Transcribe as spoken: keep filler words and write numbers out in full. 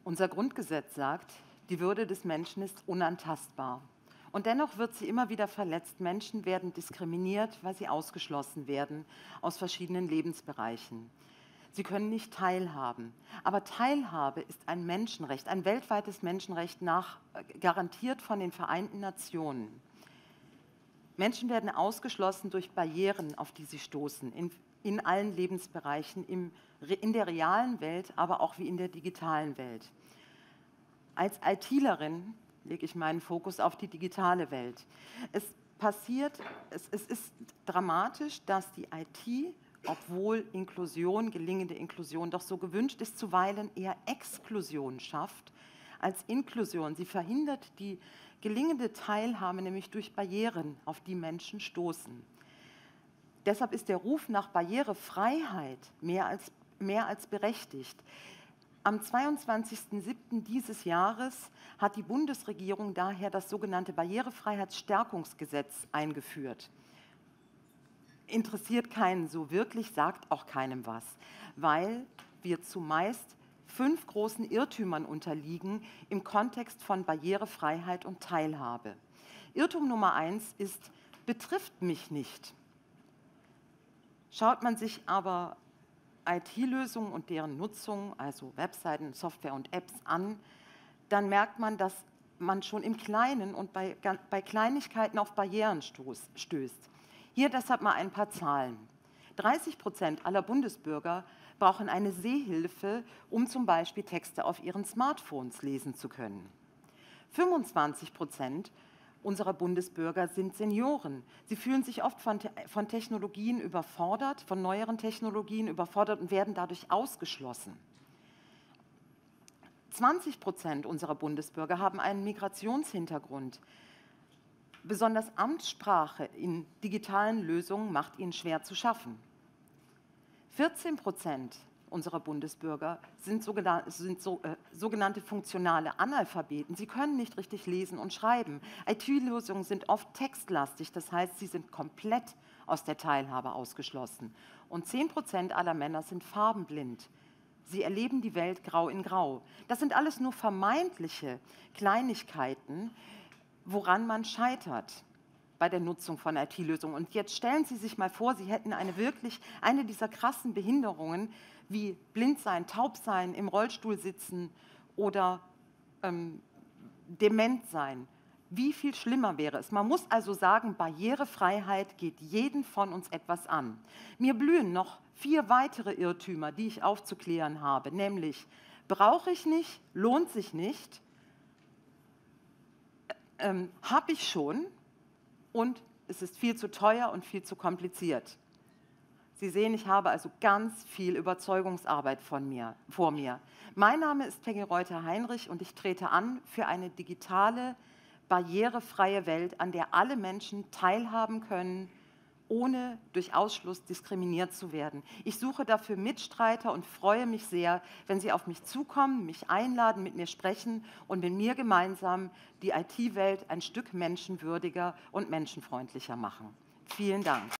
Unser Grundgesetz sagt, die Würde des Menschen ist unantastbar. Und dennoch wird sie immer wieder verletzt. Menschen werden diskriminiert, weil sie ausgeschlossen werden aus verschiedenen Lebensbereichen. Sie können nicht teilhaben. Aber Teilhabe ist ein Menschenrecht, ein weltweites Menschenrecht, nach, garantiert von den Vereinten Nationen. Menschen werden ausgeschlossen durch Barrieren, auf die sie stoßen, in, in allen Lebensbereichen, im, in der realen Welt, aber auch wie in der digitalen Welt. Als ITlerin lege ich meinen Fokus auf die digitale Welt. Es passiert, es, es ist dramatisch, dass die I T, obwohl Inklusion, gelingende Inklusion doch so gewünscht ist, zuweilen eher Exklusion schafft als Inklusion. Sie verhindert die gelingende Teilhabe, nämlich durch Barrieren, auf die Menschen stoßen. Deshalb ist der Ruf nach Barrierefreiheit mehr als, mehr als berechtigt. Am zweiundzwanzigsten siebten dieses Jahres hat die Bundesregierung daher das sogenannte Barrierefreiheitsstärkungsgesetz eingeführt. Interessiert keinen so wirklich, sagt auch keinem was, weil wir zumeist fünf großen Irrtümern unterliegen im Kontext von Barrierefreiheit und Teilhabe. Irrtum Nummer eins ist, betrifft mich nicht. Schaut man sich aber I T-Lösungen und deren Nutzung, also Webseiten, Software und Apps an, dann merkt man, dass man schon im Kleinen und bei, bei Kleinigkeiten auf Barrieren stoß, stößt. Hier deshalb mal ein paar Zahlen. dreißig Prozent aller Bundesbürger brauchen eine Sehhilfe, um zum Beispiel Texte auf ihren Smartphones lesen zu können. fünfundzwanzig Prozent unserer Bundesbürger sind Senioren. Sie fühlen sich oft von, von Technologien überfordert, von neueren Technologien überfordert und werden dadurch ausgeschlossen. zwanzig Prozent unserer Bundesbürger haben einen Migrationshintergrund. Besonders Amtssprache in digitalen Lösungen macht ihnen schwer zu schaffen. vierzehn Prozent unserer Bundesbürger sind, sogenannte, sind so, äh, sogenannte funktionale Analphabeten. Sie können nicht richtig lesen und schreiben. I T-Lösungen sind oft textlastig, das heißt, sie sind komplett aus der Teilhabe ausgeschlossen. Und zehn Prozent aller Männer sind farbenblind. Sie erleben die Welt grau in grau. Das sind alles nur vermeintliche Kleinigkeiten, woran man scheitert bei der Nutzung von I T-Lösungen. Und jetzt stellen Sie sich mal vor, Sie hätten eine wirklich eine dieser krassen Behinderungen wie blind sein, taub sein, im Rollstuhl sitzen oder ähm, dement sein. Wie viel schlimmer wäre es? Man muss also sagen, Barrierefreiheit geht jeden von uns etwas an. Mir blühen noch vier weitere Irrtümer, die ich aufzuklären habe, nämlich brauche ich nicht, lohnt sich nicht, ähm, habe ich schon, und es ist viel zu teuer und viel zu kompliziert. Sie sehen, ich habe also ganz viel Überzeugungsarbeit von mir, vor mir. Mein Name ist Peggy Reuter-Heinrich und ich trete an für eine digitale, barrierefreie Welt, an der alle Menschen teilhaben können, ohne durch Ausschluss diskriminiert zu werden. Ich suche dafür Mitstreiter und freue mich sehr, wenn Sie auf mich zukommen, mich einladen, mit mir sprechen und mit mir gemeinsam die I T-Welt ein Stück menschenwürdiger und menschenfreundlicher machen. Vielen Dank.